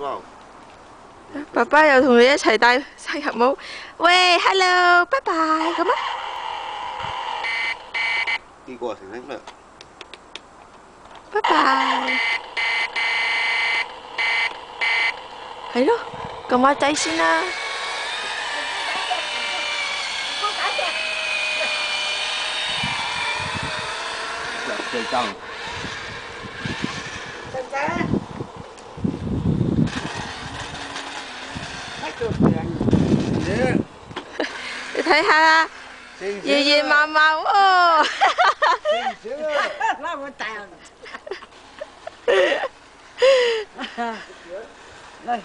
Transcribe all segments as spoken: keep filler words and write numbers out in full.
咯。 爸爸又同你一齊戴生日帽。喂 ，hello， 拜拜咁啊！ 呢個成績咩？ 拜拜。係咯，撳下掣先啦。 最爭。 仔仔。 你睇下啦，夜夜晚晚喎。 拉我大。嚟。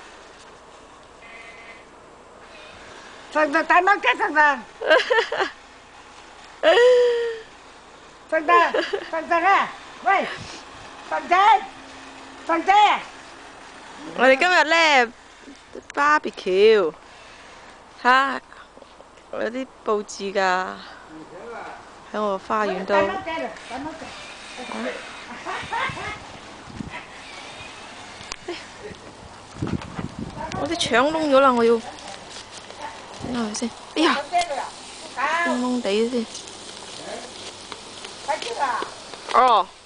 上到大貓雞上上。上到上上啊！喂，上仔，上仔。 我哋今日咧 barbecue， 睇下有啲佈置㗎，喺我花園度。我啲腸窿咗啦，我要整下佢先。哎呀，窿窿地先。哦。